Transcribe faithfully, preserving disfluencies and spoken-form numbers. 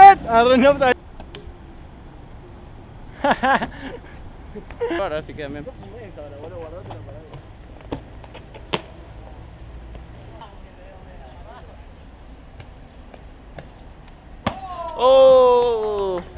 ¡Red! Arruinó otra vez. Ahora sí queda bien. ¡Oh!